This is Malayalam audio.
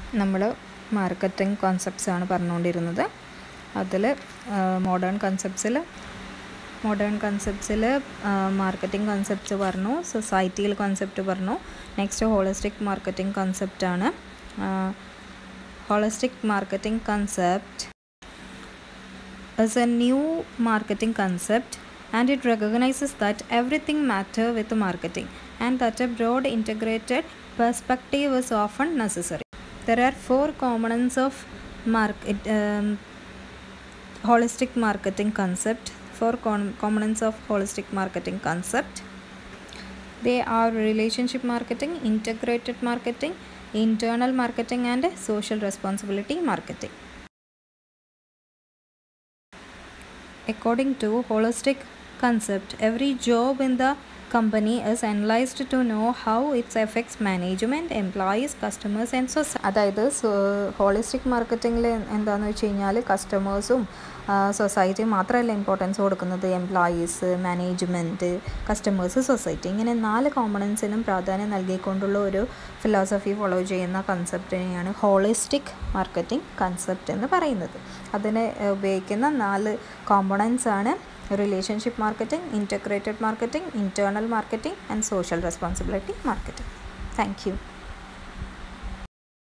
നമ്മൾ മാർക്കറ്റിംഗ് കോൺസെപ്റ്റ്സ് ആണ് പറഞ്ഞുകൊണ്ടിരുന്നത്. അതിൽ മോഡേൺ കൺസെപ്റ്റ്സിൽ മാർക്കറ്റിംഗ് കോൺസെപ്റ്റ്സ് പറഞ്ഞു, സൊസൈറ്റിയിൽ കോൺസെപ്റ്റ് പറഞ്ഞു. നെക്സ്റ്റ് ഹോളിസ്റ്റിക് മാർക്കറ്റിംഗ് കോൺസെപ്റ്റാണ്. Holistic marketing concept is a new marketing concept, and it recognizes that everything matters with marketing and that a broad integrated perspective is often necessary. There are 4 components of holistic marketing concept. 4 components of holistic marketing concept. They are relationship marketing, integrated marketing, internal marketing, and social responsibility marketing. According to holistic concept, every job in the company is analyzed to know how it affects management, employees, customers and society. അതായത് ഹോളിസ്റ്റിക് മാർക്കറ്റിങ്ങിൽ എന്താണെന്ന് വെച്ച് കഴിഞ്ഞാൽ കസ്റ്റമേഴ്സും സൊസൈറ്റിയും മാത്രമല്ല ഇമ്പോർട്ടൻസ് കൊടുക്കുന്നത്, എംപ്ലോയീസ്, മാനേജ്മെൻറ്റ്, കസ്റ്റമേഴ്സ്, സൊസൈറ്റി, ഇങ്ങനെ 4 കോമ്പണൻസിനും പ്രാധാന്യം നൽകിക്കൊണ്ടുള്ള ഒരു ഫിലോസഫി ഫോളോ ചെയ്യുന്ന കൺസെപ്റ്റിനെയാണ് ഹോളിസ്റ്റിക് മാർക്കറ്റിംഗ് കൺസെപ്റ്റ് എന്ന് പറയുന്നത്. അതിനെ ഉപയോഗിക്കുന്ന 4 കോമ്പണൻസ് ആണ് relationship marketing, integrated marketing, internal marketing and social responsibility marketing. Thank U.